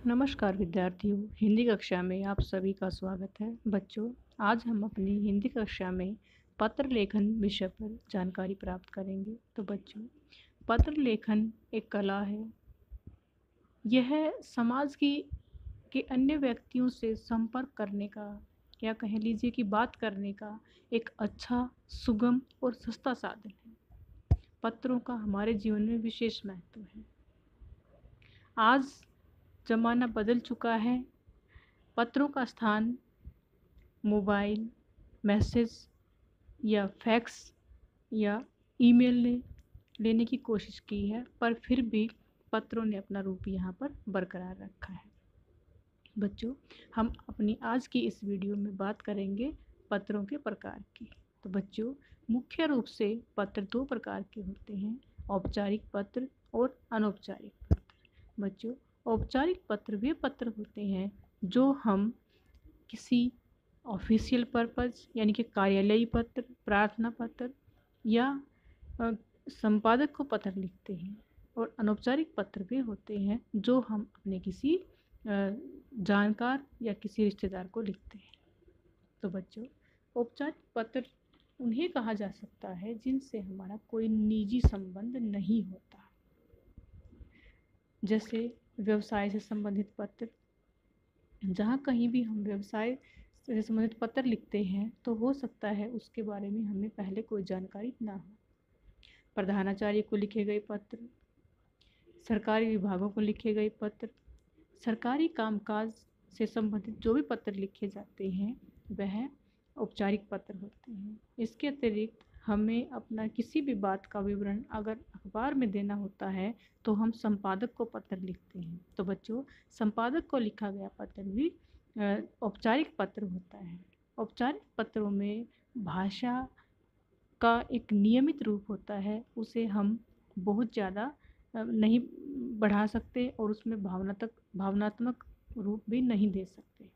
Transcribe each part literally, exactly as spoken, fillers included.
नमस्कार विद्यार्थियों, हिंदी कक्षा में आप सभी का स्वागत है। बच्चों, आज हम अपनी हिंदी कक्षा में पत्र लेखन विषय पर जानकारी प्राप्त करेंगे। तो बच्चों, पत्र लेखन एक कला है। यह समाज की के अन्य व्यक्तियों से संपर्क करने का या कह लीजिए कि बात करने का एक अच्छा, सुगम और सस्ता साधन है। पत्रों का हमारे जीवन में विशेष महत्व है। आज ज़माना बदल चुका है। पत्रों का स्थान मोबाइल, मैसेज या फैक्स या ईमेल ने लेने की कोशिश की है, पर फिर भी पत्रों ने अपना रूप यहाँ पर बरकरार रखा है। बच्चों, हम अपनी आज की इस वीडियो में बात करेंगे पत्रों के प्रकार की। तो बच्चों, मुख्य रूप से पत्र दो प्रकार के होते हैं, औपचारिक पत्र और अनौपचारिक पत्र। बच्चों, औपचारिक पत्र वे पत्र होते हैं जो हम किसी ऑफिशियल पर्पस यानी कि कार्यालयी पत्र, प्रार्थना पत्र या अ, संपादक को पत्र लिखते हैं। और अनौपचारिक पत्र वे होते हैं जो हम अपने किसी अ, जानकार या किसी रिश्तेदार को लिखते हैं। तो बच्चों, औपचारिक पत्र उन्हें कहा जा सकता है जिनसे हमारा कोई निजी संबंध नहीं होता, जैसे व्यवसाय से संबंधित पत्र। जहाँ कहीं भी हम व्यवसाय से संबंधित पत्र लिखते हैं तो हो सकता है उसके बारे में हमें पहले कोई जानकारी ना हो। प्रधानाचार्य को लिखे गए पत्र, सरकारी विभागों को लिखे गए पत्र, सरकारी कामकाज से संबंधित जो भी पत्र लिखे जाते हैं वह औपचारिक पत्र होते हैं। इसके अतिरिक्त हमें अपना किसी भी बात का विवरण अगर अखबार में देना होता है तो हम संपादक को पत्र लिखते हैं। तो बच्चों, संपादक को लिखा गया पत्र भी औपचारिक पत्र होता है। औपचारिक पत्रों में भाषा का एक नियमित रूप होता है, उसे हम बहुत ज़्यादा नहीं बढ़ा सकते और उसमें भावनात्मक भावनात्मक रूप भी नहीं दे सकते।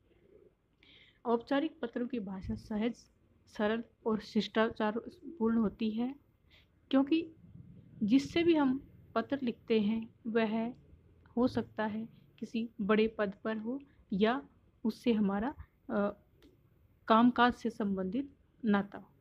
औपचारिक पत्रों की भाषा सहज, सरल और शिष्टाचार पूर्ण होती है, क्योंकि जिससे भी हम पत्र लिखते हैं वह हो सकता है किसी बड़े पद पर हो या उससे हमारा कामकाज से संबंधित नाता हो।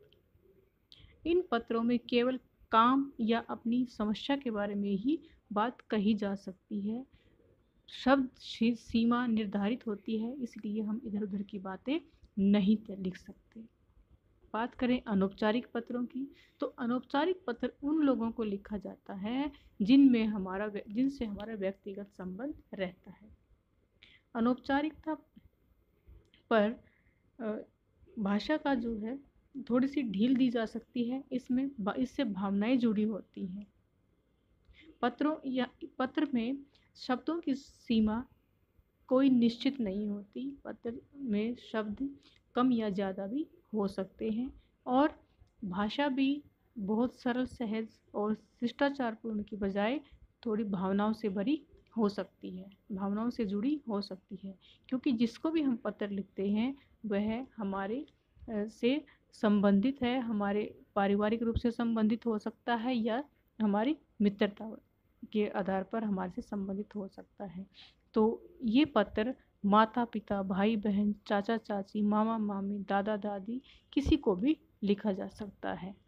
इन पत्रों में केवल काम या अपनी समस्या के बारे में ही बात कही जा सकती है। शब्द सीमा निर्धारित होती है, इसलिए हम इधर उधर की बातें नहीं लिख सकते। बात करें अनौपचारिक पत्रों की, तो अनौपचारिक पत्र उन लोगों को लिखा जाता है जिनमें हमारा जिनसे हमारा व्यक्तिगत संबंध रहता है। अनौपचारिकता पर भाषा का जो है थोड़ी सी ढील दी जा सकती है, इसमें इससे भावनाएं जुड़ी होती हैं। पत्रों या पत्र में शब्दों की सीमा कोई निश्चित नहीं होती। पत्र में शब्द कम या ज़्यादा भी हो सकते हैं और भाषा भी बहुत सरल, सहज और शिष्टाचारपूर्ण की बजाय थोड़ी भावनाओं से भरी हो सकती है, भावनाओं से जुड़ी हो सकती है, क्योंकि जिसको भी हम पत्र लिखते हैं वह हमारे से संबंधित है, हमारे पारिवारिक रूप से संबंधित हो सकता है या हमारी मित्रता के आधार पर हमारे से संबंधित हो सकता है। तो ये पत्र माता पिता, भाई बहन, चाचा चाची, मामा मामी, दादा दादी किसी को भी लिखा जा सकता है।